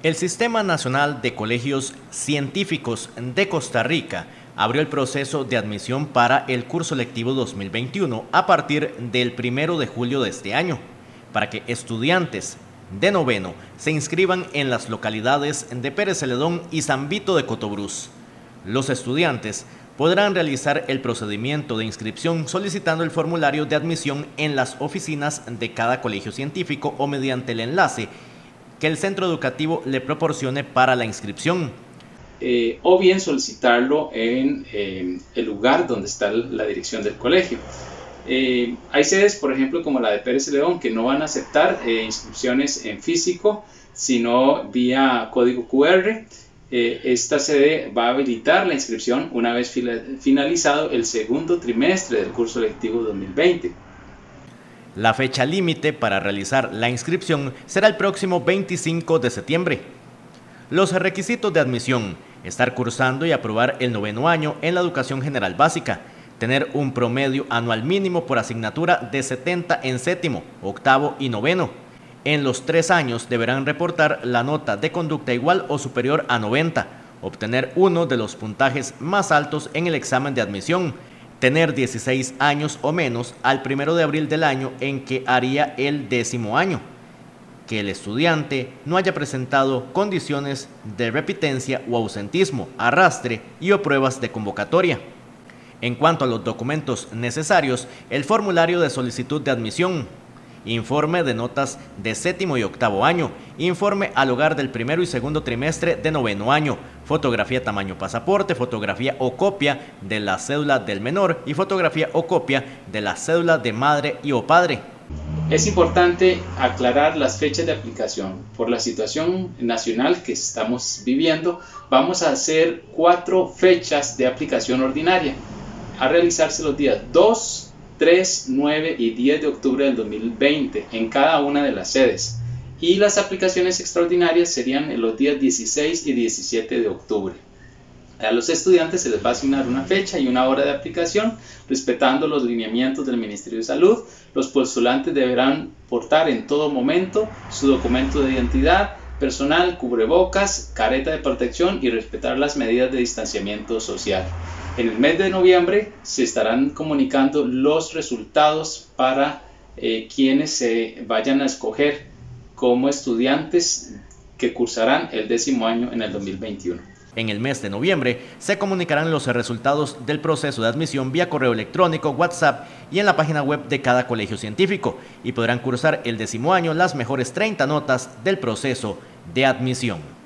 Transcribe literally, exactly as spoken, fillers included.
El Sistema Nacional de Colegios Científicos de Costa Rica abrió el proceso de admisión para el curso lectivo dos mil veintiuno a partir del primero de julio de este año, para que estudiantes de noveno se inscriban en las localidades de Pérez Celedón y San Vito de Cotobruz. Los estudiantes podrán realizar el procedimiento de inscripción solicitando el formulario de admisión en las oficinas de cada colegio científico o mediante el enlace que el centro educativo le proporcione para la inscripción. Eh, o bien solicitarlo en eh, el lugar donde está la dirección del colegio. Eh, hay sedes, por ejemplo, como la de Pérez Celedón, que no van a aceptar eh, inscripciones en físico, sino vía código cu erre. Eh, esta sede va a habilitar la inscripción una vez finalizado el segundo trimestre del curso lectivo dos mil veinte. La fecha límite para realizar la inscripción será el próximo veinticinco de septiembre. Los requisitos de admisión: estar cursando y aprobar el noveno año en la educación general básica, tener un promedio anual mínimo por asignatura de setenta en séptimo, octavo y noveno. En los tres años deberán reportar la nota de conducta igual o superior a noventa, obtener uno de los puntajes más altos en el examen de admisión, tener dieciséis años o menos al primero de abril del año en que haría el décimo año, que el estudiante no haya presentado condiciones de repitencia o ausentismo, arrastre y o pruebas de convocatoria. En cuanto a los documentos necesarios, el formulario de solicitud de admisión, informe de notas de séptimo y octavo año, informe al hogar del primero y segundo trimestre de noveno año, fotografía tamaño pasaporte, fotografía o copia de la cédula del menor y fotografía o copia de la cédula de madre y o padre. Es importante aclarar las fechas de aplicación. Por la situación nacional que estamos viviendo, vamos a hacer cuatro fechas de aplicación ordinaria a realizarse los días dos, tres, nueve y diez de octubre del dos mil veinte en cada una de las sedes, y las aplicaciones extraordinarias serían en los días dieciséis y diecisiete de octubre. A los estudiantes se les va a asignar una fecha y una hora de aplicación, respetando los lineamientos del Ministerio de Salud. Los postulantes deberán portar en todo momento su documento de identidad personal, cubrebocas, careta de protección y respetar las medidas de distanciamiento social. En el mes de noviembre se estarán comunicando los resultados para eh, quienes se vayan a escoger como estudiantes que cursarán el décimo año en el dos mil veintiuno. En el mes de noviembre se comunicarán los resultados del proceso de admisión vía correo electrónico, WhatsApp y en la página web de cada colegio científico, y podrán cursar el décimo año las mejores treinta notas del proceso de admisión.